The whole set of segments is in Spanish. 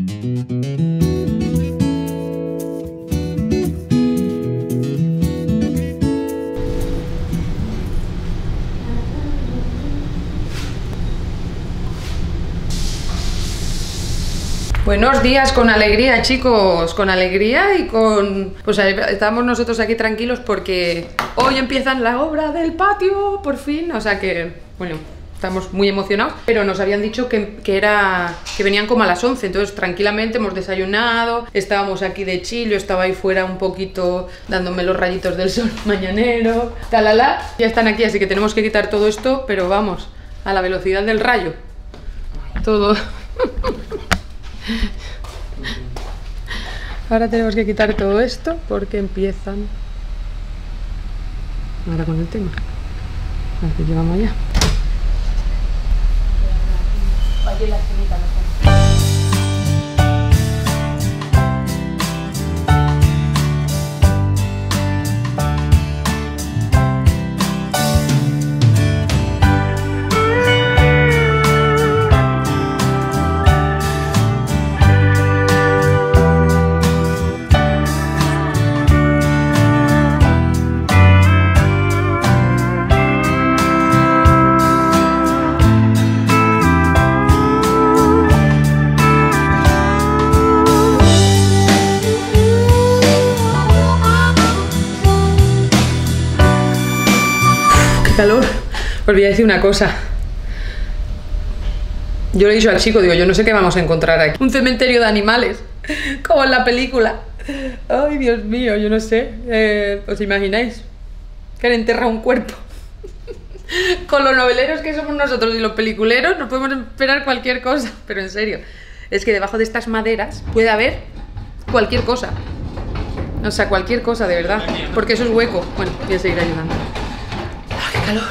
Buenos días, con alegría, chicos, con alegría y con... Pues estamos nosotros aquí tranquilos porque hoy empiezan la obra del patio, por fin, o sea que, bueno, estamos muy emocionados, pero nos habían dicho que venían como a las 11, entonces tranquilamente hemos desayunado, estábamos aquí de chill, yo estaba ahí fuera un poquito dándome los rayitos del sol mañanero, talala, ya están aquí, así que tenemos que quitar todo esto, pero vamos, a la velocidad del rayo, todo... Ahora tenemos que quitar todo esto porque empiezan ahora con el tema. A ver, llevamos allá. Aquí en la esquinita mejor. Calor. Os voy a decir una cosa. Yo le he dicho al chico, digo, yo no sé qué vamos a encontrar aquí. Un cementerio de animales, como en la película. Ay, Dios mío, yo no sé. ¿Os imagináis? Que han enterrado un cuerpo. Con los noveleros que somos nosotros y los peliculeros nos podemos esperar cualquier cosa. Pero en serio, es que debajo de estas maderas puede haber cualquier cosa. O sea, cualquier cosa, de verdad. Porque eso es hueco. Bueno, voy a seguir ayudando. ¡Qué calor!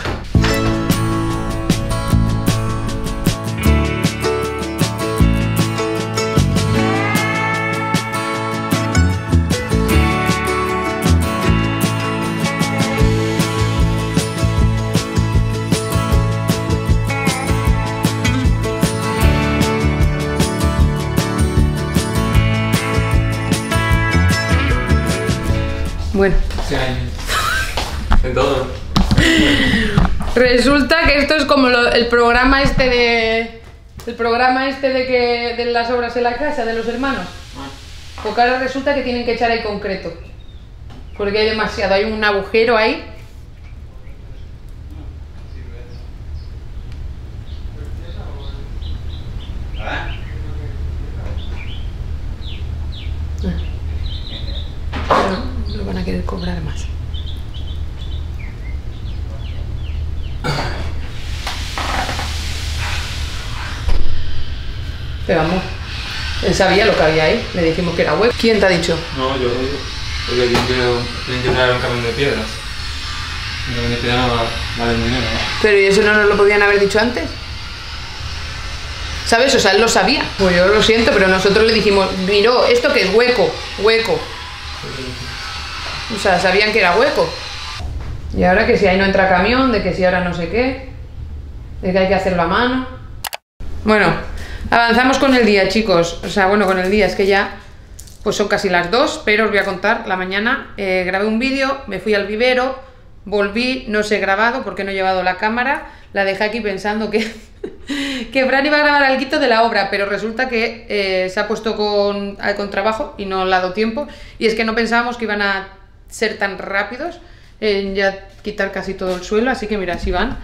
Bueno. Sí, en todo. Resulta que esto es como el programa este de... El programa este de las obras en la casa de los hermanos. Porque ahora resulta que tienen que echar ahí concreto. Porque hay demasiado, hay un agujero ahí. No, lo van a querer cobrar más. Pero vamos, él sabía lo que había ahí, le dijimos que era hueco. ¿Quién te ha dicho? No, yo no digo. Porque yo era un camión de piedras. Un camión de piedras no vale dinero, ¿no? Pero ¿y eso no nos lo podían haber dicho antes? ¿Sabes? O sea, él lo sabía. Pues yo lo siento, pero nosotros le dijimos, miró, ¿esto qué es? Hueco, hueco. O sea, sabían que era hueco. Y ahora que si ahí no entra camión, de que si ahora no sé qué, de que hay que hacerlo a mano. Bueno, avanzamos con el día, chicos. O sea, bueno, con el día es que ya pues son casi las 2, pero os voy a contar. La mañana grabé un vídeo, me fui al vivero, volví, no os he grabado porque no he llevado la cámara. La dejé aquí pensando que Fran iba a grabar algo de la obra, pero resulta que se ha puesto con trabajo y no le ha dado tiempo. Y es que no pensábamos que iban a ser tan rápidos en ya quitar casi todo el suelo, así que mira, así van.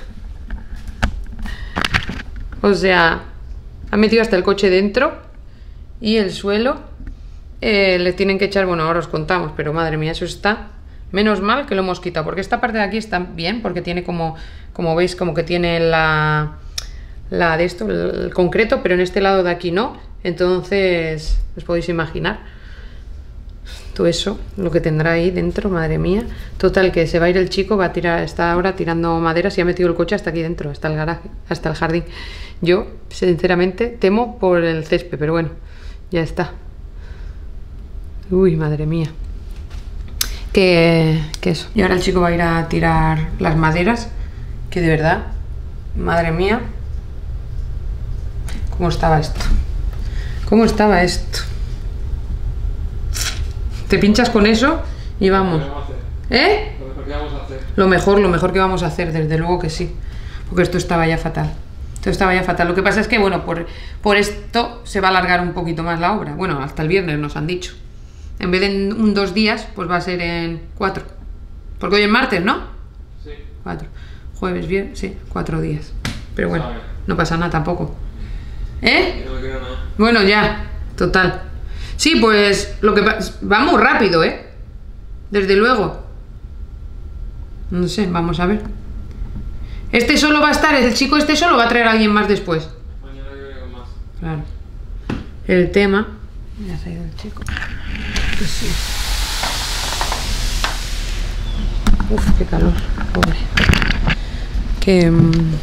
O sea, han metido hasta el coche dentro y el suelo le tienen que echar, bueno, ahora os contamos, pero madre mía, eso está, menos mal que lo hemos quitado, porque esta parte de aquí está bien, porque tiene como veis, como que tiene la de esto, el concreto, pero en este lado de aquí no, entonces os podéis imaginar todo eso, lo que tendrá ahí dentro, madre mía. Total, que se va a ir el chico, va a tirar, está ahora tirando maderas y ha metido el coche hasta aquí dentro, hasta el garaje, hasta el jardín. Yo, sinceramente, temo por el césped, pero bueno, ya está. Uy, madre mía. Que eso. Y ahora el chico va a ir a tirar las maderas, que de verdad, madre mía, ¿cómo estaba esto? ¿Cómo estaba esto? Te pinchas con eso y vamos. ¿Eh? Lo mejor que vamos a hacer. Lo mejor que vamos a hacer, desde luego que sí. Porque esto estaba ya fatal. Esto estaba ya fatal. Lo que pasa es que, bueno, por esto se va a alargar un poquito más la obra. Bueno, hasta el viernes nos han dicho. En vez de en 2 días, pues va a ser en 4. Porque hoy es martes, ¿no? Sí. 4. Jueves, viernes, sí, 4 días. Pero bueno, no pasa nada tampoco. ¿Eh? No me queda nada. Bueno, ya, total. Sí, pues lo que va muy rápido, ¿eh? Desde luego. No sé, vamos a ver. Este solo va a estar, el chico este solo va a traer a alguien más después. Mañana yo vengo más. Claro. El tema... Ya se ha ido el chico. Pues sí. Uf, qué calor, pobre. Que...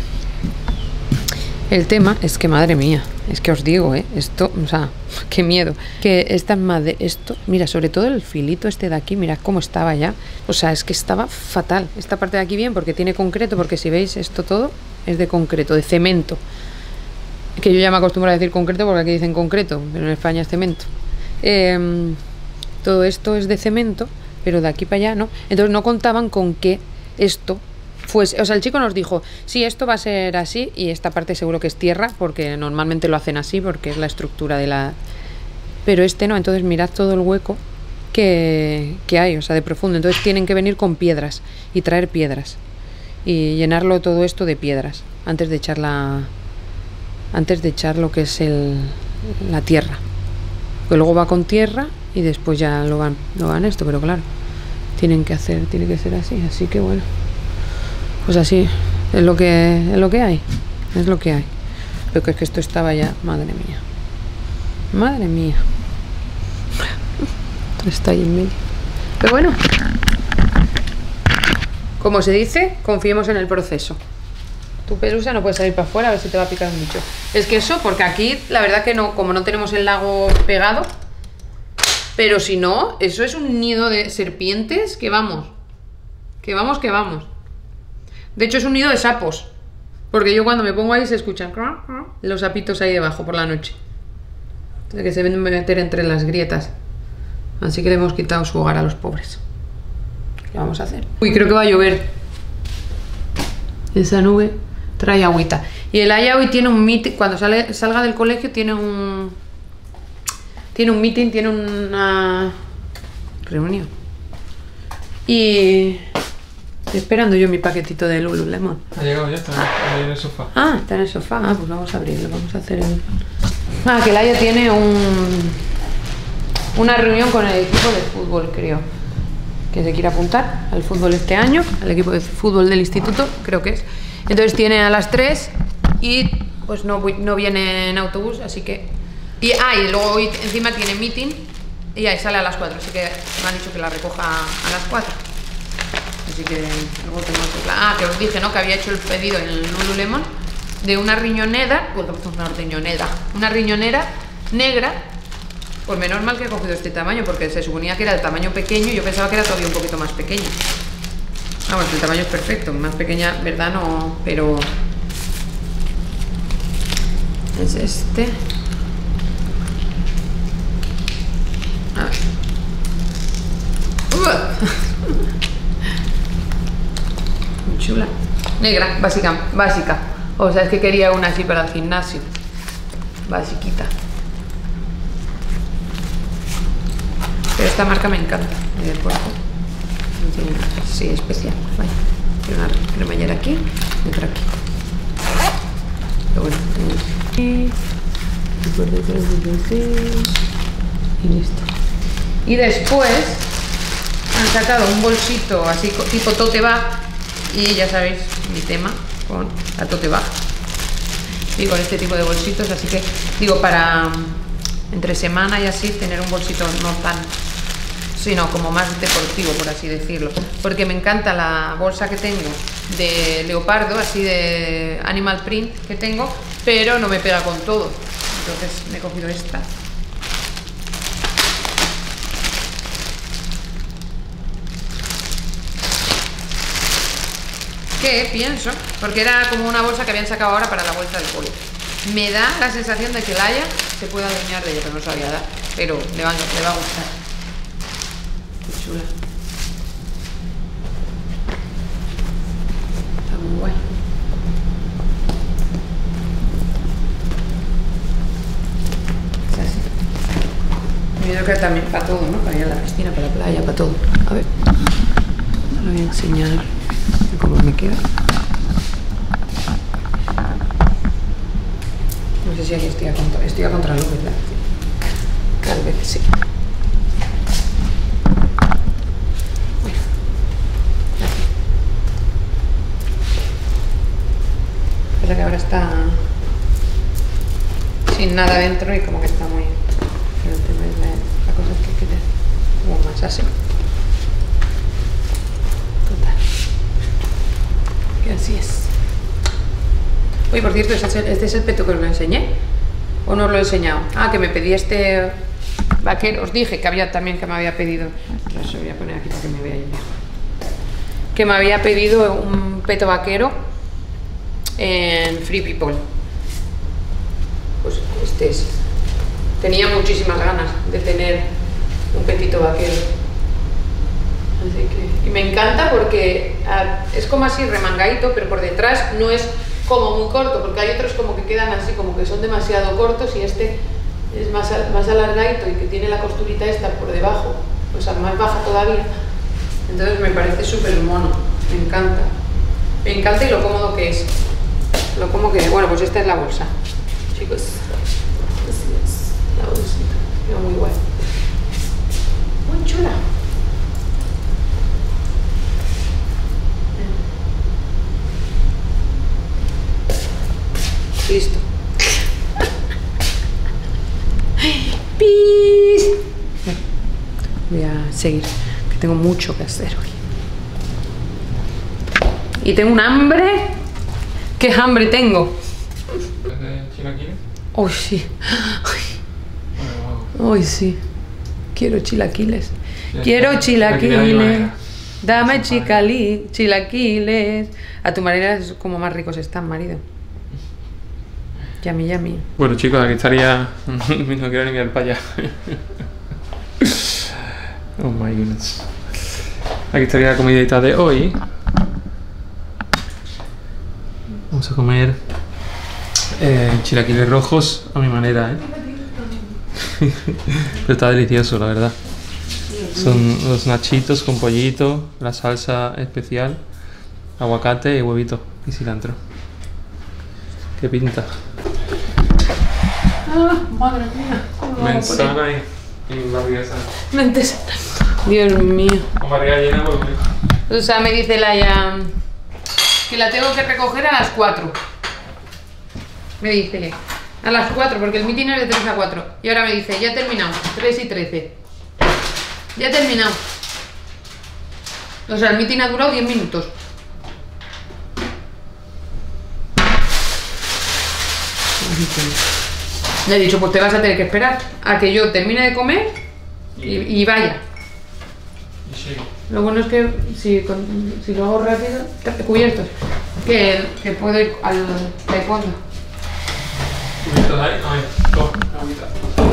el tema es que, madre mía, es que os digo, esto, o sea, qué miedo. Que esta madre, esto, mira, sobre todo el filito este de aquí, mirad cómo estaba ya. O sea, es que estaba fatal. Esta parte de aquí bien, porque tiene concreto, porque si veis, esto todo es de concreto, de cemento. Que yo ya me acostumbro a decir concreto porque aquí dicen concreto, pero en España es cemento. Todo esto es de cemento, pero de aquí para allá no. Entonces no contaban con que esto... pues, o sea, el chico nos dijo, sí, esto va a ser así y esta parte seguro que es tierra, porque normalmente lo hacen así, porque es la estructura de la... Pero este no, entonces mirad todo el hueco que hay, o sea, de profundo. Entonces tienen que venir con piedras y traer piedras y llenarlo todo esto de piedras antes de echar lo que es la tierra. Que luego va con tierra y después ya lo van esto, pero claro, tiene que ser así, así que bueno. Pues así, es lo que hay. Es lo que hay. Pero que es que esto estaba ya, madre mía. Madre mía. Está ahí en medio. Pero bueno. Como se dice, confiemos en el proceso. Tu pelusa no puede salir para afuera, a ver si te va a picar un bicho. Es que eso, porque aquí, la verdad que no, como no tenemos el lago pegado, pero si no, eso es un nido de serpientes que vamos. Que vamos. De hecho es un nido de sapos. Porque yo cuando me pongo ahí se escuchan los sapitos ahí debajo por la noche. Que se ven meter entre las grietas. Así que le hemos quitado su hogar a los pobres. ¿Qué vamos a hacer? Uy, creo que va a llover. Esa nube trae agüita. Y el Aya hoy tiene un meeting. Cuando salga del colegio tiene un meeting, tiene una reunión. Y... estoy esperando yo mi paquetito de Lululemon. Ha llegado, ya está, ahí en el sofá. Ah, está en el sofá. Ah, pues vamos a abrirlo, vamos a hacer el... Ah, que Laia tiene una reunión con el equipo de fútbol, creo. Que se quiere apuntar al fútbol este año, al equipo de fútbol del instituto, creo que es. Entonces tiene a las 3 y pues no viene en autobús, así que... y luego hoy encima tiene meeting y ahí sale a las 4, así que me han dicho que la recoja a las 4. Así que luego tengo que... Ah, que os dije, ¿no? Que había hecho el pedido en el Lululemon de una riñonera, una riñonera negra. Pues menos mal que he cogido este tamaño, porque se suponía que era el tamaño pequeño y yo pensaba que era todavía un poquito más pequeño. Vamos, el tamaño es perfecto, más pequeña, ¿verdad? No, pero... es este. A ver. Muy chula. Negra, básica. O sea, es que quería una así para el gimnasio. Basiquita. Pero esta marca me encanta. De cuerpo. Sí, especial. Vaya. Tiene una cremallera aquí y otra aquí. Pero bueno, y por detrás y listo. Y después han sacado un bolsito así tipo tote bag. Y ya sabéis mi tema con la tote bag. Y con este tipo de bolsitos, así que digo, para entre semana y así tener un bolsito no tan, sino como más deportivo, por así decirlo, porque me encanta la bolsa que tengo de leopardo, así de animal print que tengo, pero no me pega con todo, entonces me he cogido esta. Que pienso, porque era como una bolsa que habían sacado ahora para la vuelta del cole. Me da la sensación de que Laia se puede adueñar de ella, pero no sabía dar. Pero le va a gustar. Qué chula. Está muy guay. Es así. Yo creo que también para todo, ¿no? Para ir a la piscina, para la playa, para todo. A ver. Lo voy a enseñar cómo me queda. No sé si aquí estoy a contraluz, ¿verdad? Tal vez sí. Bueno, aquí. Pasa que ahora está sin nada dentro y como que está muy... Pero la cosa es que quede como más así. Total. Que así es. Oye, por cierto, este es el peto que os lo enseñé. ¿O no os lo he enseñado? Ah, que me pedí este vaquero. Os dije que había también que me había pedido. Lo voy a poner aquí para que me veáis bien. Que me había pedido un peto vaquero en Free People. Pues este es. Tenía muchísimas ganas de tener un petito vaquero. Así que... Y me encanta porque es como así remangadito, pero por detrás no es como muy corto, porque hay otros como que quedan así, como que son demasiado cortos, y este es más alargadito y que tiene la costurita esta por debajo, o sea, más baja todavía. Entonces me parece súper mono, me encanta. Me encanta y lo cómodo que es. Lo cómodo que es. Bueno, pues esta es la bolsa, chicos. Así es, la bolsita. Mira, muy guay. Muy chula. Listo. ¡Pis! Voy a seguir, que tengo mucho que hacer hoy. Y tengo un hambre. ¿Qué hambre tengo? ¿Chilaquiles? Hoy sí. Hoy sí. Quiero chilaquiles. Quiero chilaquiles. Dame chilaquiles. A tu manera es como más ricos están, marido. Yummy, yummy. Bueno, chicos, aquí estaría... no quiero ni mirar para allá. Oh my goodness. Aquí estaría la comidita de hoy. Vamos a comer chilaquiles rojos a mi manera, ¿eh? Pero está delicioso, la verdad. Son los nachitos con pollito, la salsa especial, aguacate y huevito y cilantro. ¿Qué pinta? Ah, madre mía. Manzana y barriga sana. Dios mío. Con barriga llena, pues... O sea, me dice Laia que la tengo que recoger a las 4. Me dice a las 4 porque el meeting es de 3 a 4. Y ahora me dice, ya he terminado, 3 y 13. Ya he terminado. O sea, el meeting ha durado 10 minutos. Le he dicho, pues te vas a tener que esperar a que yo termine de comer y vaya. Lo bueno es que si lo hago rápido, cubiertos, que puedo ir al taekwondo. ¿Cubiertos ahí? A ver, toma, agüita.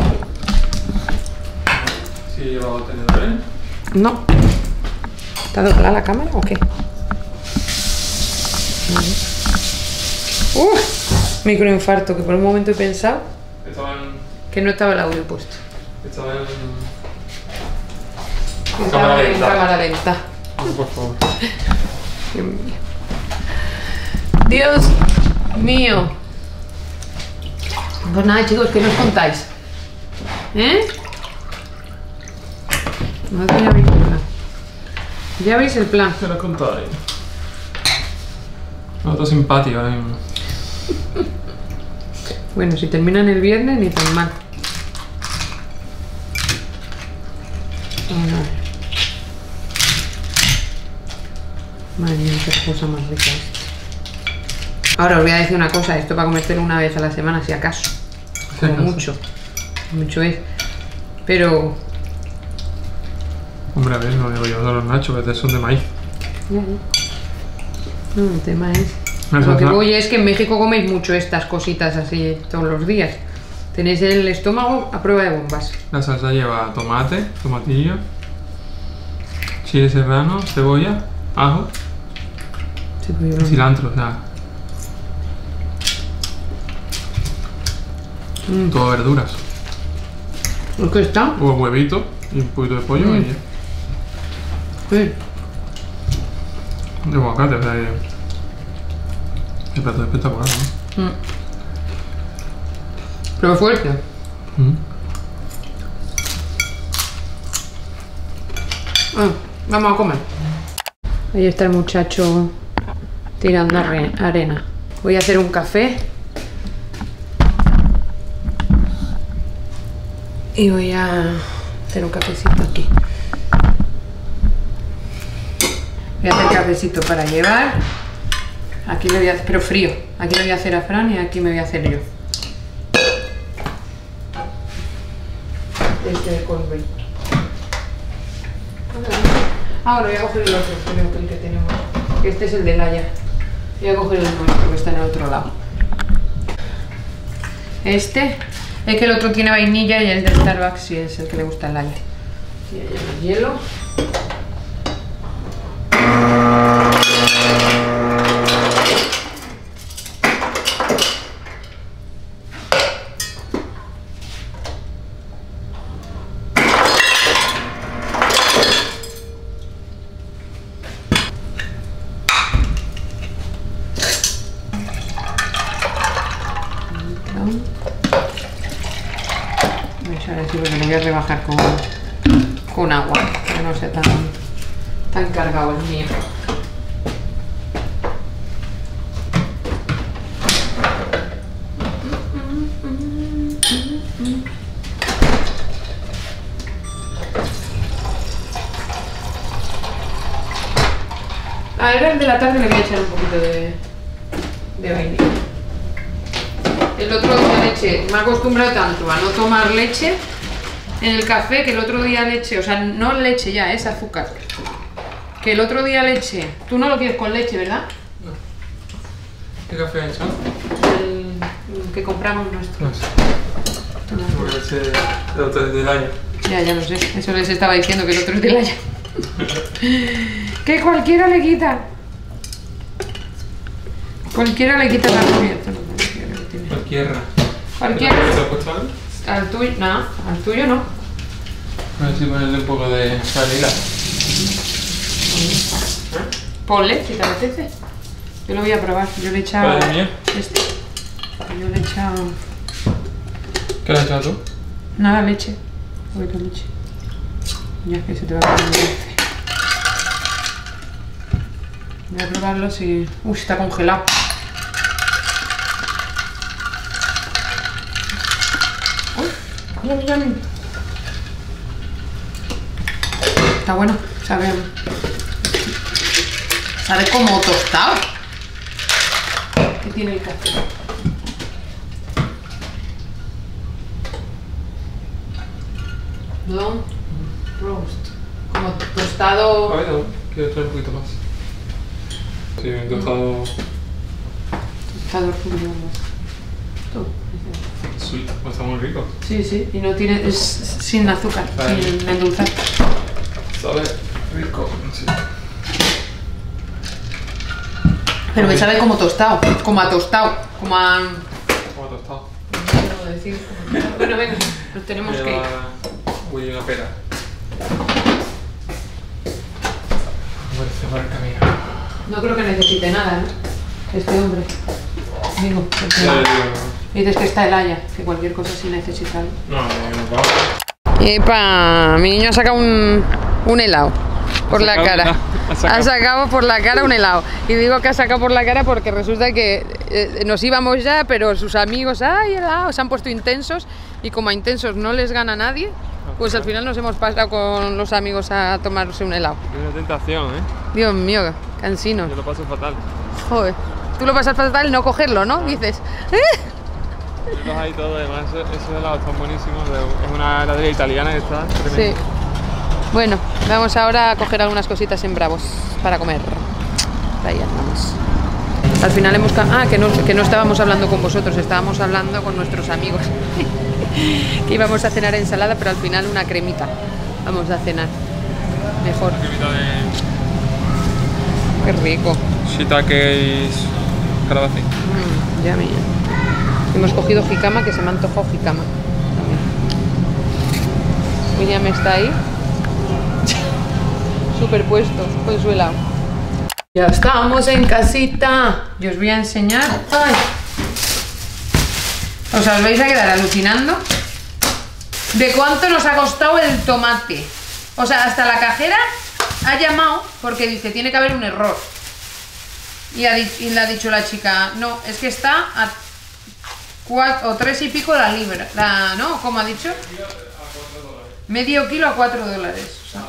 ¿Sí he llevado tenedores? No. ¿Está doblada la cámara o qué? Microinfarto, que por un momento he pensado que no estaba el audio puesto. Estaba en cámara lenta. Por favor. Dios mío. Dios mío. Pues nada, chicos, ¿qué nos contáis? ¿Eh? No ya veis el plan. Ya veis el plan. ¿Qué nos contáis? Otro simpático ahora mismo. Bueno, si terminan el viernes, ni tan mal. Bueno, a ver. Madre mía, qué cosa más rica esta. Ahora os voy a decir una cosa, esto para comértelo una vez a la semana, si acaso. Como mucho. Mucho es. Pero... Hombre, a ver, no digo yo de los nachos, que son de maíz. No, el tema es... Lo que voy es que en México coméis mucho estas cositas así todos los días. Tenéis el estómago a prueba de bombas. La salsa lleva tomate, tomatillo, chile serrano, cebolla, ajo y cilantro, o sea, todo verduras. ¿Por qué está? Un huevito y un poquito de pollo y ya. Sí. De aguacate, o sea, el plato es espectacular, ¿no? Pero fuerte. Vamos a comer. Ahí está el muchacho tirando arena. Voy a hacer un café. Y voy a hacer un cafecito aquí. Voy a hacer cafecito para llevar. Aquí lo voy a hacer, pero frío. Aquí lo voy a hacer a Fran y aquí me voy a hacer yo. Este de Colby. Ahora voy a coger el otro, creo que el que tenemos. Este es el de Laia. Voy a coger el nuestro que está en el otro lado. Este es que el otro tiene vainilla y el de Starbucks sí es el que le gusta a Laia. Y ahí hay el hielo. Ahora sí, porque lo voy a rebajar con agua, que no sea tan cargado el mío. A ver, el de la tarde le voy a echar un poquito de vainilla. El otro día leche, me he acostumbrado tanto a no tomar leche en el café que el otro día leche, o sea, no leche ya, es azúcar. Que el otro día leche, tú no lo quieres con leche, ¿verdad? No. ¿Qué café has hecho? El que compramos nuestro. No sé. Porque ese el otro es del año. Ya lo sé, eso les estaba diciendo que el otro es de Laia. Que cualquiera le quita. Cualquiera le quita la cubierta. Cualquiera. Cualquiera. ¿Te has puesto algo? Al tuyo, no, al tuyo no. A ver si ponerle un poco de vanilla. Ponle, si te apetece. Yo lo voy a probar. Yo le he echado. ¿Cuál es el mío? Este. Yo le he echado. ¿Qué le has echado tú? Nada, leche. Un poquito de leche. Ya que se te va a poner dulce. Voy a probarlo si. Uy, está congelado. Uy, yum. Está bueno, sabe como tostado. ¿Qué tiene el café? Long roast. Como tostado. A ver, no, quiero traer un poquito más. Sí, un tostado. Tostado rubio. Sweet, pues está muy rico. Sí, sí, y no tiene. Es sin azúcar, Vale. sin endulzar. Sabe rico, sí. Pero me sabe como tostado, como a tostado, como a. Como tostado. No puedo decir. Bueno, venga, nos tenemos que ir. Voy a una pera. Parece por el camino. No creo que necesite nada, ¿no? Este hombre. Digo, porque Ya le digo, dices que está el Laia, que cualquier cosa sí necesita. no, vamos. Epa, mi niño ha sacado un helado por la cara. Ha sacado por la cara un helado. Y digo que ha sacado por la cara porque resulta que nos íbamos ya, pero sus amigos, ¡ay, helado! Se han puesto intensos y como a intensos no les gana nadie, pues al final nos hemos pasado con los amigos a tomarse un helado. Es una tentación, ¿eh? Dios mío, cansino. Yo lo paso fatal. Joder, tú lo pasas fatal no cogerlo, ¿no? Dices. Los hay todo, además esos helados están buenísimos. Es una heladería italiana que está tremenda. Sí. Bueno, vamos ahora a coger algunas cositas en Bravos para comer. Ahí andamos. Al final hemos... que no estábamos hablando con vosotros, estábamos hablando con nuestros amigos. Que íbamos a cenar ensalada, pero al final una cremita. Vamos a cenar. Mejor. Una cremita de... Qué rico. shiitake y calabacín. Ya mía. Hemos cogido jicama, que se me ha antojado jicama. También. William está ahí. Superpuesto con su helado. Ya estamos en casita. Y os voy a enseñar. ¡Ay! O sea, os vais a quedar alucinando de cuánto nos ha costado el tomate. O sea, hasta la cajera ha llamado porque dice, tiene que haber un error. Y le ha dicho la chica, no, es que está a 4 o 3 y pico la libra. ¿No? ¿Cómo ha dicho? Medio kilo a 4 dólares. O sea,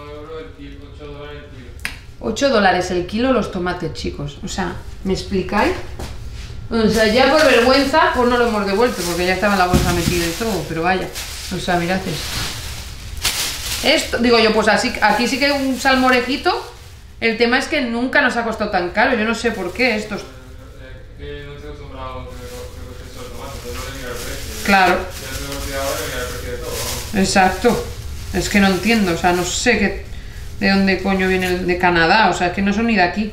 8 dólares el kilo los tomates, chicos. O sea, ¿me explicáis? O sea, ya por vergüenza, pues no lo hemos devuelto, porque ya estaba en la bolsa metida y todo, pero vaya. O sea, mirad esto. Digo yo, pues así, aquí sí que un salmorejito. El tema es que nunca nos ha costado tan caro. Yo no sé por qué estos. Claro. Exacto. Es que no entiendo, o sea, no sé de dónde coño viene el de Canadá, o sea, es que no son ni de aquí.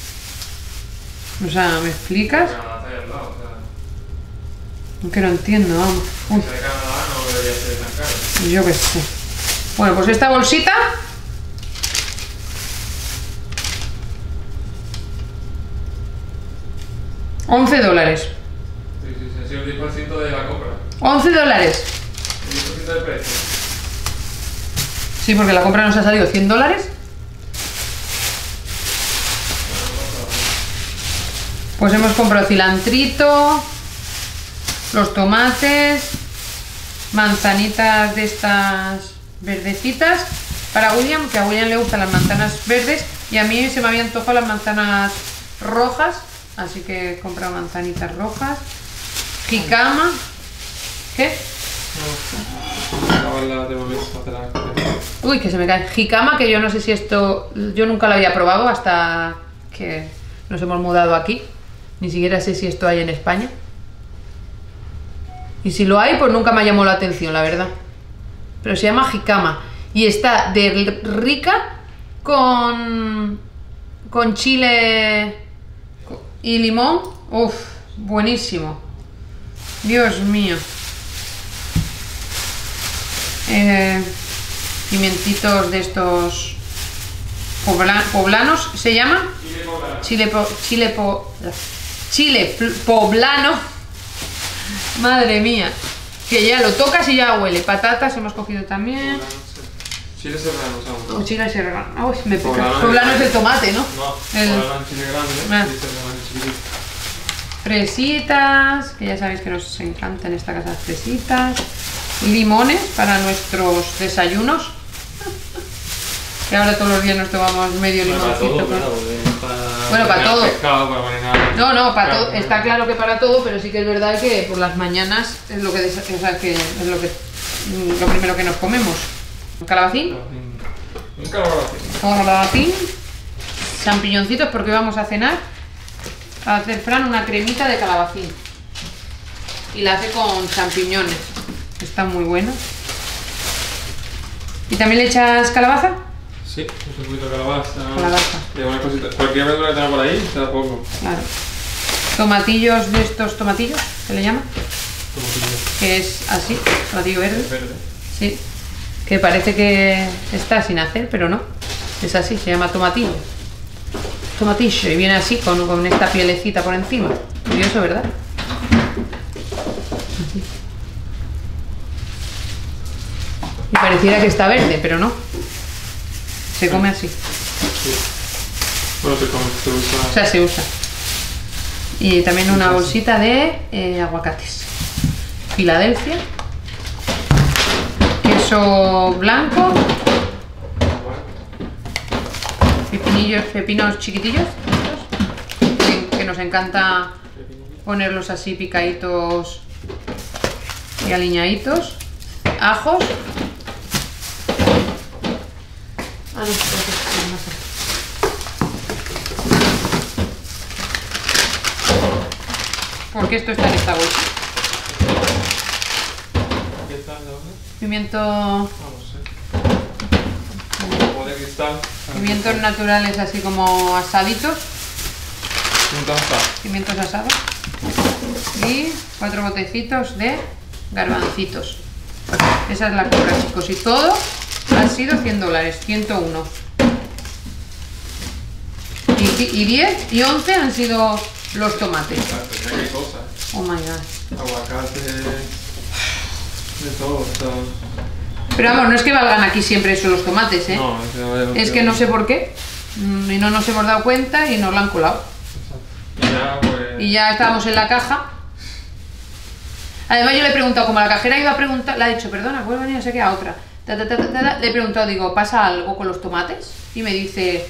O sea, ¿me explicas? Que no entiendo, vamos. Uy. Yo qué sé. Bueno, pues esta bolsita. $11. Sí, ha sido el 10% de la compra. $11. El 10% del precio. Sí, porque la compra nos ha salido $100. Pues hemos comprado cilantrito, los tomates, manzanitas de estas verdecitas para William, que a William le gustan las manzanas verdes y a mí se me habían antojado las manzanas rojas, así que he comprado manzanitas rojas, jicama. ¿Qué? Uy, que se me cae. Jicama, que yo no sé si esto, yo nunca lo había probado hasta que nos hemos mudado aquí. Ni siquiera sé si esto hay en España. Y si lo hay, pues nunca me ha llamado la atención, la verdad. Pero se llama jicama. Y está de rica con chile y limón. Uf, buenísimo. Dios mío. Pimientitos de estos poblanos, ¿se llama? Chile poblano. Madre mía. Que ya lo tocas y ya huele. Patatas hemos cogido también. Chile serrano, ¿sabes? Oh, chile serrano. Uy, me pica. Poblano es el tomate, ¿no? No, poblano es chile grande, chile serrano es chiquitito. Fresitas, que ya sabéis que nos encanta en esta casa fresitas. Limones para nuestros desayunos. Que ahora todos los días nos tomamos medio limoncito. Bueno, para todo. No, para todo. Está claro que para todo, pero sí que es verdad que por las mañanas es lo que es lo primero que nos comemos. ¿Calabacín? Calabacín. Champiñoncitos, porque vamos a cenar. A hacer Fran una cremita de calabacín. Y la hace con champiñones. Está muy buena. ¿Y también le echas calabaza? Sí, un poquito de calabaza. Calabaza. Y alguna cosita. Cualquier verdura que tenga por ahí, te la pongo. Claro. Tomatillos de estos tomatillos, ¿se le llama? Tomatillo. Que es así, tomatillo verde. Verde. Sí. Que parece que está sin hacer, pero no. Es así, se llama tomatillo. Tomatillo, y viene así, con esta pielecita por encima. Curioso, ¿verdad? Así. Y pareciera que está verde, pero no. Se come así. Sí. Bueno, se come, se usa. O sea, se usa. Y también una bolsita de aguacates. Filadelfia. Queso blanco. Pepinos chiquitillos. Que nos encanta ponerlos así picaditos y aliñaditos. Ajos. Porque esto está en esta bolsa. ¿Qué tal, Laura? Pimiento... Vamos, como de cristal. Pimientos naturales así como asaditos. Pimientos asados. Y 4 botecitos de garbancitos. Esa es la compra, chicos. Y todo ha sido $100, 101. Y 10 y 11 han sido los tomates. Qué cosas. Oh my god. Aguacate. De todo. Pero vamos, no es que valgan aquí siempre eso los tomates, ¿eh? No, es que no sé por qué. Y no nos hemos dado cuenta y nos lo han colado. Y ya estábamos en la caja. Además yo le he preguntado, como la cajera iba a preguntar, le ha dicho, perdona, ¿puedes venir a sé qué a otra? Le he preguntado, digo, ¿pasa algo con los tomates? Y me dice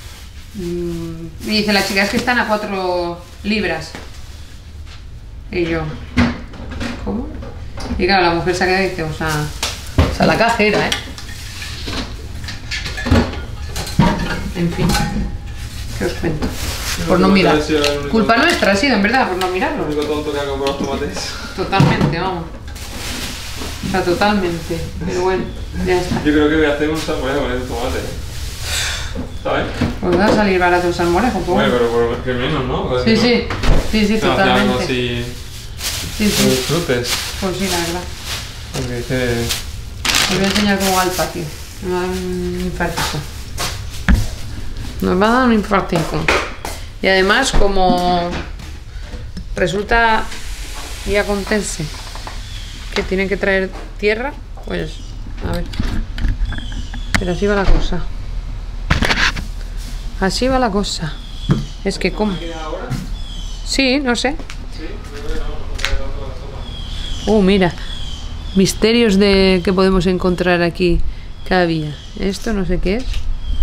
la chica, es que están a 4 libras. Y yo, ¿cómo? Y claro, la mujer se ha quedado y dice, o sea, la cajera, ¿eh? En fin, ¿qué os cuento? Por no mirar. Culpa nuestra ha sido, en verdad, por no mirarlo. El único tonto que ha comprado los tomates. Totalmente, vamos. O sea, totalmente. Pero bueno, ya está. Yo creo que voy a hacer un salmorejo con estos tomates. ¿Sabes? Pues va a salir barato el salmorejo, pues. Bueno, pero por que menos, ¿no? Pues, Sí, ¿no? sí, totalmente. Algo así. Sí, Lo disfrutes. Pues sí, la verdad. Porque dice. Os voy a enseñar cómo va el patio. Me va a dar un infartico. Nos va a dar un infartico. Y además, como resulta y acontece que tienen que traer tierra, pues a ver. Pero así va la cosa. Así va la cosa. Es que como. Sí, no sé. Mira. Misterios de que podemos encontrar aquí cada día. Esto no sé qué es.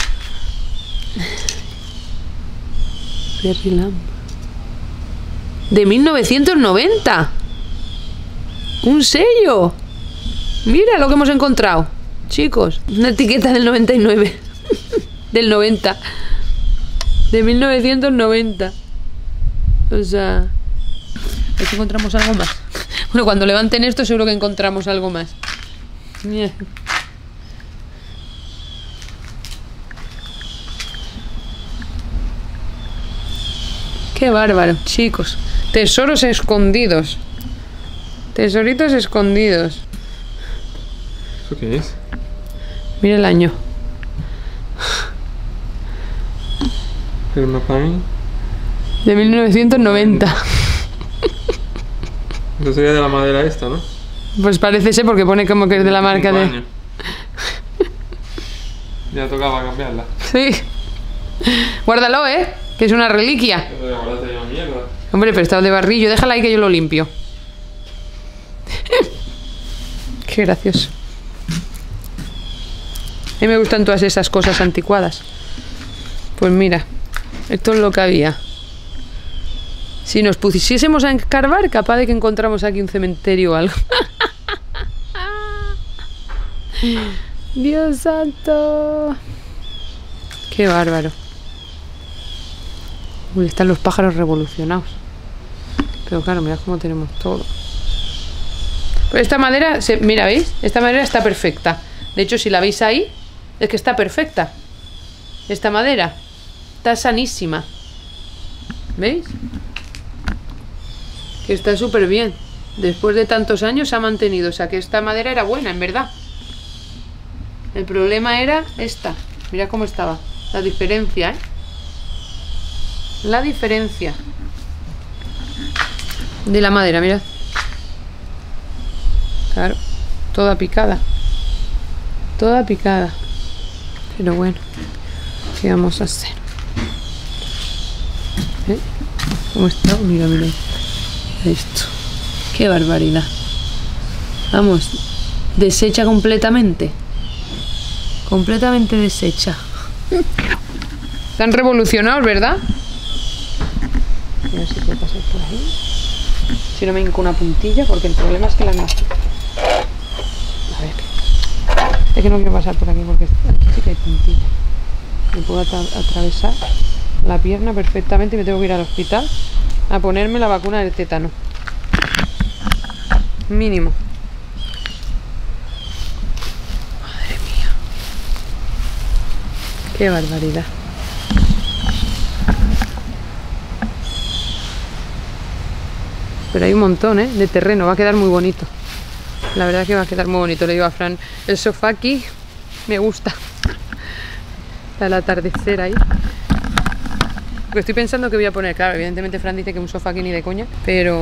Berry Lamb. De 1990. Un sello. Mira lo que hemos encontrado. Chicos, una etiqueta del 99. Del 90. De 1990. O sea, a ver si encontramos algo más. Bueno, cuando levanten esto seguro que encontramos algo más. Mira. Qué bárbaro, chicos. Tesoros escondidos. Tesoritos escondidos. ¿Eso qué es? Mira el año. Permapine. De 1990. Eso sería de la madera esta, ¿no? Pues parece ser porque pone como que es de la marca de... 5 años. Ya tocaba cambiarla. Sí. Guárdalo, ¿eh? Que es una reliquia. Guárdate ya mierda. Hombre, pero está de barrillo. Déjala ahí que yo lo limpio. Qué gracioso. A mí me gustan todas esas cosas anticuadas. Pues mira, esto es lo que había. Si nos pusiésemos a escarbar, capaz de que encontramos aquí un cementerio o algo. Dios santo. Qué bárbaro. Uy, están los pájaros revolucionados. Pero claro, mirad cómo tenemos todo. Pero esta madera, mira, ¿veis? Esta madera está perfecta. De hecho, si la veis ahí, es que está perfecta. Esta madera está sanísima. ¿Veis? Que está súper bien. Después de tantos años se ha mantenido. O sea que esta madera era buena, en verdad. El problema era esta. Mira cómo estaba. La diferencia, ¿eh? La diferencia de la madera, mirad. Claro, toda picada. Toda picada. Pero bueno, ¿qué vamos a hacer? ¿Eh? ¿Cómo está? Mira, mira. Esto. Qué barbaridad. Vamos, deshecha completamente. Completamente deshecha. Están revolucionados, ¿verdad? A ver si puedo pasar por ahí. Si no me hinco una puntilla, porque el problema es que la nace. A ver. Es que no quiero pasar por aquí porque aquí sí que hay puntilla. Me puedo atravesar la pierna perfectamente y me tengo que ir al hospital a ponerme la vacuna del tétano. Mínimo. Madre mía. Qué barbaridad. Pero hay un montón, de terreno. Va a quedar muy bonito. La verdad que va a quedar muy bonito. Le digo a Fran, el sofá aquí me gusta. El atardecer ahí. Porque estoy pensando que voy a poner, claro, evidentemente Fran dice que un sofá aquí ni de coña, pero...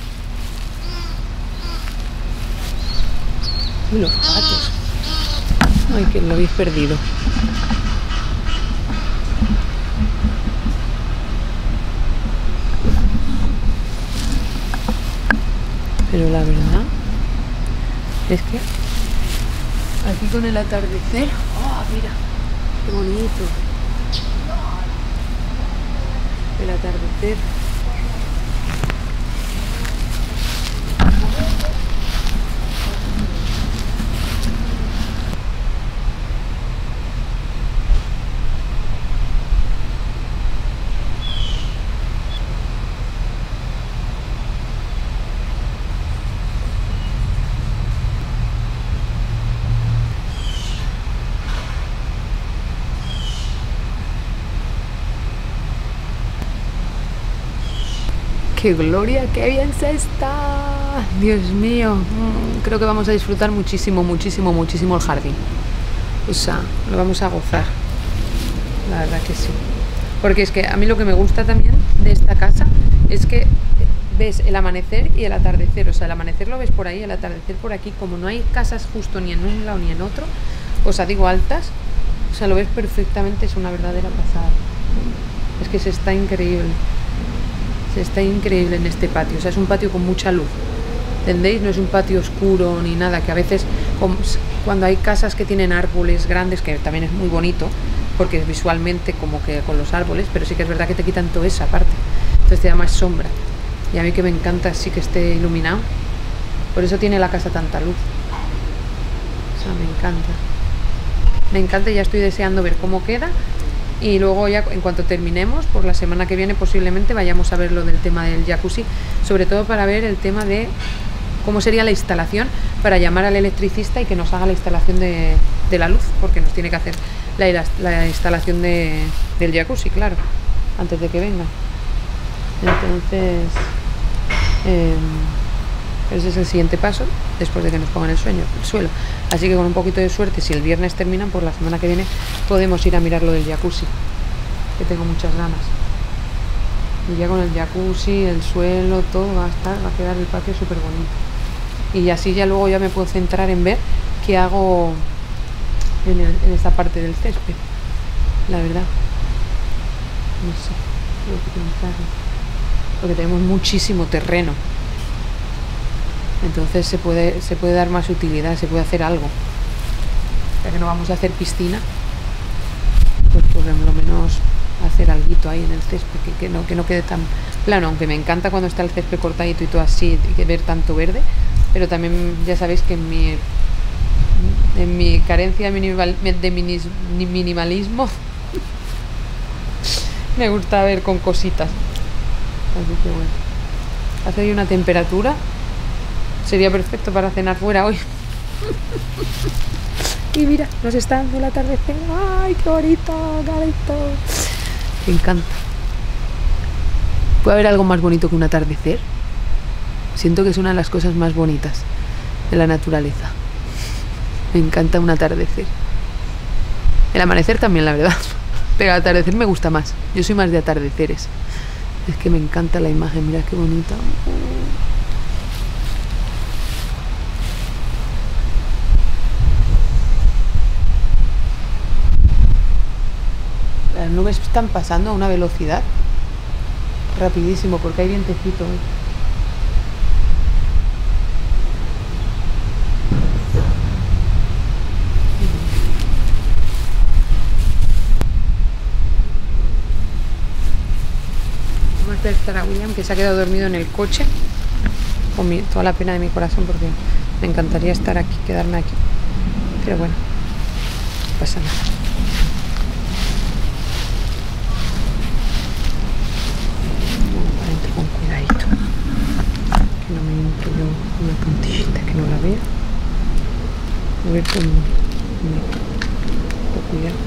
Uy, los gatos. Ay, que lo habéis perdido. Pero la verdad es que aquí con el atardecer, oh, mira, qué bonito. El atardecer. ¡Qué gloria, qué bien se está! Dios mío, creo que vamos a disfrutar muchísimo, muchísimo, muchísimo el jardín. O sea, lo vamos a gozar. La verdad que sí. Porque es que a mí lo que me gusta también de esta casa es que ves el amanecer y el atardecer. O sea, el amanecer lo ves por ahí, el atardecer por aquí. Como no hay casas justo ni en un lado ni en otro, o sea, digo altas, o sea, lo ves perfectamente, es una verdadera pasada. Es que se está increíble. Está increíble en este patio, o sea, es un patio con mucha luz, ¿entendéis? No es un patio oscuro ni nada, que a veces cuando hay casas que tienen árboles grandes, que también es muy bonito, porque es visualmente como que con los árboles, pero sí que es verdad que te quitan toda esa parte, entonces te da más sombra, y a mí que me encanta así que esté iluminado, por eso tiene la casa tanta luz, o sea, me encanta y ya estoy deseando ver cómo queda. Y luego ya en cuanto terminemos, por la semana que viene posiblemente vayamos a ver lo del tema del jacuzzi, sobre todo para ver el tema de cómo sería la instalación, para llamar al electricista y que nos haga la instalación de la luz, porque nos tiene que hacer la instalación del jacuzzi, claro, antes de que venga. Entonces, ese es el siguiente paso, después de que nos pongan el suelo. Así que con un poquito de suerte, si el viernes terminan, por la semana que viene podemos ir a mirar lo del jacuzzi, que tengo muchas ganas. Y ya con el jacuzzi, el suelo, todo va a quedar el patio súper bonito. Y así ya luego ya me puedo centrar en ver qué hago en esta parte del césped. La verdad, no sé, tengo que pensarlo, porque tenemos muchísimo terreno. Entonces se puede dar más utilidad, se puede hacer algo. Ya que no vamos a hacer piscina, pues por lo menos hacer alguito ahí en el césped, que no quede tan plano, aunque me encanta cuando está el césped cortadito y todo así, y que ver tanto verde, pero también ya sabéis que en mi carencia de minimalismo me gusta ver con cositas. Así que bueno, hace ahí una temperatura. Sería perfecto para cenar fuera hoy. Y mira, nos está dando el atardecer. ¡Ay, qué bonito, qué bonito! Me encanta. ¿Puede haber algo más bonito que un atardecer? Siento que es una de las cosas más bonitas de la naturaleza. Me encanta un atardecer. El amanecer también, la verdad. Pero el atardecer me gusta más. Yo soy más de atardeceres. Es que me encanta la imagen. Mira qué bonita. Las nubes están pasando a una velocidad rapidísimo porque hay vientecito hoy. Vamos a despertar a William, que se ha quedado dormido en el coche, con toda la pena de mi corazón, porque me encantaría estar aquí, quedarme aquí, pero bueno, no pasa nada. Con Una puntillita que no la vea. A ver cómo... Cuidado.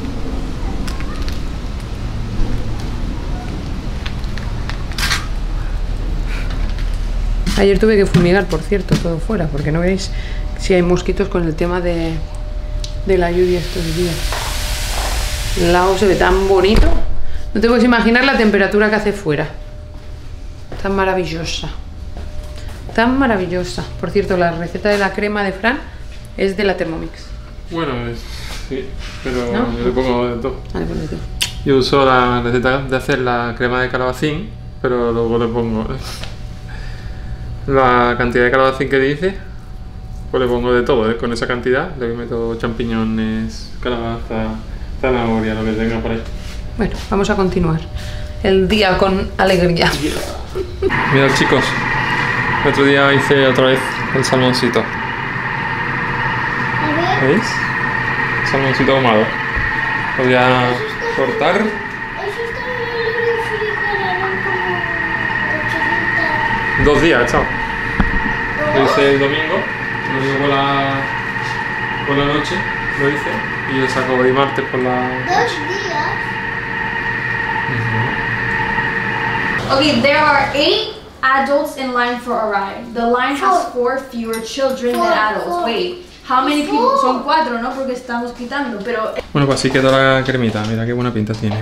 Ayer tuve que fumigar, por cierto, todo fuera, porque no veis si hay mosquitos con el tema de la lluvia estos días. El lago se ve tan bonito. No te puedes imaginar la temperatura que hace fuera. Tan maravillosa. Tan maravillosa. Por cierto, la receta de la crema de Fran es de la Thermomix. Bueno, sí, pero ¿No? yo le pongo de todo. Vale, pues de todo. Yo uso la receta de hacer la crema de calabacín, pero luego le pongo la cantidad de calabacín que dice, pues le pongo de todo, con esa cantidad. Le meto champiñones, calabaza, zanahoria, lo que tenga por ahí. Bueno, vamos a continuar el día con alegría. Mirad, chicos, el otro día hice otra vez el salmoncito. A ver, ¿Veis? Salmoncito ahumado. Lo voy a cortar. eso está en el refrigerador como 80. 2 días, chao. Lo hice el domingo por la noche lo hice y lo saco hoy martes por la 2 días. Okay, there are 8 adults in line for a ride. The line has 4 fewer children than adults. Wait, how many people? Son 4, ¿no? Porque estamos quitando, pero... Bueno, pues así quedó la cremita. Mira qué buena pinta tiene.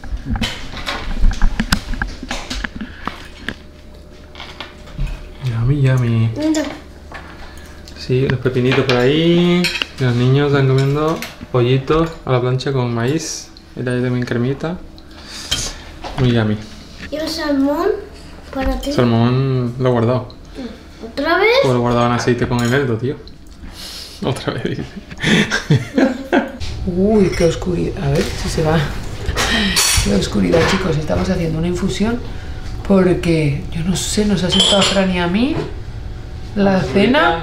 Yummy, yummy. Sí, los pepinitos por ahí. Los niños están comiendo pollitos a la plancha con maíz. Mira ahí también cremita. Muy yummy. ¿Y el salmón para ti? Salmón lo he guardado. ¿Otra vez? Pues lo he guardado en aceite con eneldo, tío. Otra vez dice. Uy, qué oscuridad. A ver si se va. Qué oscuridad, chicos. Estamos haciendo una infusión porque, yo no sé, nos ha asustado a Fran y a mí la cena.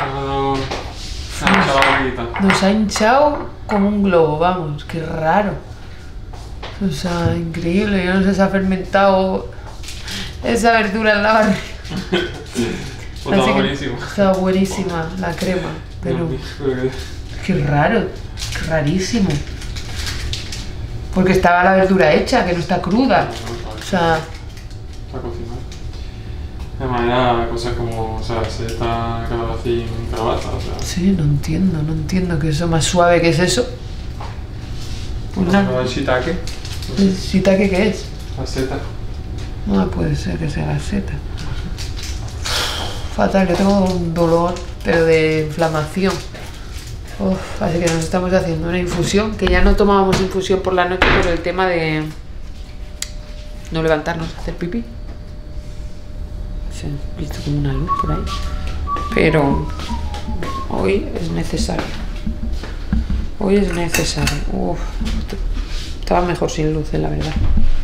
Nos ha hinchado como un globo, vamos. Qué raro. O sea, increíble. Yo no sé si ha fermentado esa verdura en la barriga. Estaba buenísimo. Estaba buenísima la crema, pero qué raro, qué rarísimo. Porque estaba la verdura hecha, que no está cruda. O sea, Está cocinada. Además era cosas como, o sea, seta, calabacín, calabaza, o sea. sí, no entiendo que eso más suave que es eso. Pues nada. El shiitake, ¿El shiitake qué es? la seta. No puede ser que sea la seta. Fatal, yo tengo un dolor, pero de inflamación. Uf, así que nos estamos haciendo una infusión, que ya no tomábamos infusión por la noche por el tema de no levantarnos a hacer pipí. Se ha visto como una luz por ahí. Pero hoy es necesario. Hoy es necesario. Uf, estaba mejor sin luces, la verdad.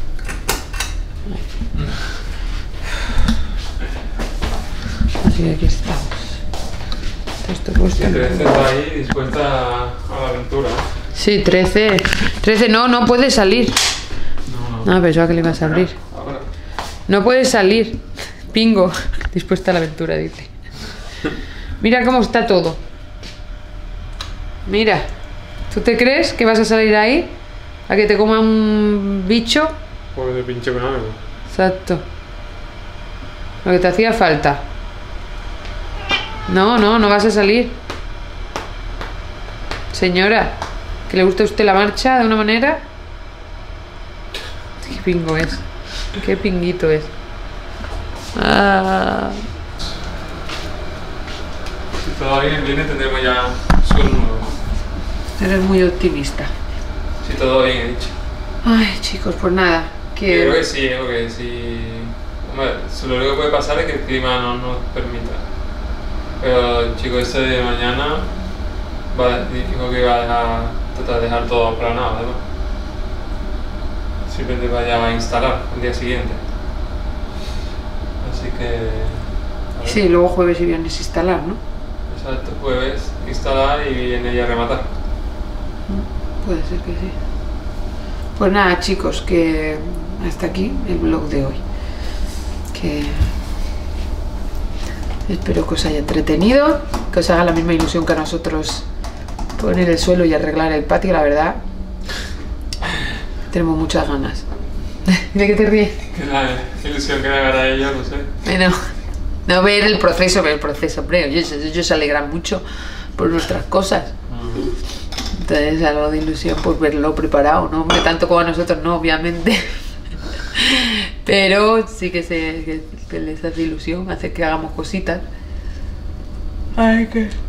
Así que aquí estamos. Esto cuesta. Y 13 está ahí dispuesta a la aventura. Sí, 13. 13 no puede salir. No. Ah, pensaba que le ibas a abrir. Ahora. No puede salir. Pingo. Dispuesta a la aventura, dice. Mira cómo está todo. Mira. ¿Tú te crees que vas a salir ahí? ¿A que te coma un bicho? Pues de pinche con algo. Exacto. Lo que te hacía falta. No vas a salir. Señora, ¿que le gusta a usted la marcha de una manera? Qué pingo es. Qué pinguito es. Ah. Si todo viene tendremos ya suelo nuevo. Eres muy optimista. Si todo bien, he dicho. Ay, chicos, pues nada. Creo Que... que sí, porque si... Hombre, lo único que puede pasar es que el clima no nos permita. Pero el chico ese de mañana dijo que iba a tratar de dejar todo aplanado, además. Simplemente vaya a instalar el día siguiente. Así que... a ver. Sí, luego jueves y viernes instalar, ¿no? Exacto, jueves instalar y viene ya a rematar. Puede ser que sí. Pues nada, chicos, que hasta aquí el vlog de hoy. Que Espero que os haya entretenido, que os haga la misma ilusión que a nosotros poner el suelo y arreglar el patio, la verdad. Tenemos muchas ganas. ¿De qué te ríes? Que la ilusión que me haga a ellos, no sé. Bueno, no ver el proceso, hombre. Ellos se alegran mucho por nuestras cosas. Entonces, algo de ilusión, pues verlo preparado, ¿no? Hombre, tanto como a nosotros, no, obviamente. Pero sí que les hace ilusión, hace que hagamos cositas. Ay,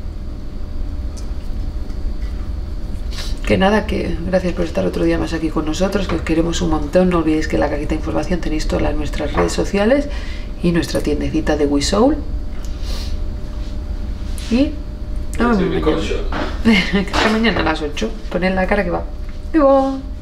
que nada, que gracias por estar otro día más aquí con nosotros, que os queremos un montón. No olvidéis que en la cajita de información tenéis todas nuestras redes sociales y nuestra tiendecita de WeSoul. Y nos vemos mañana. Hasta mañana a las 8. Poned la cara que va. ¡Viva!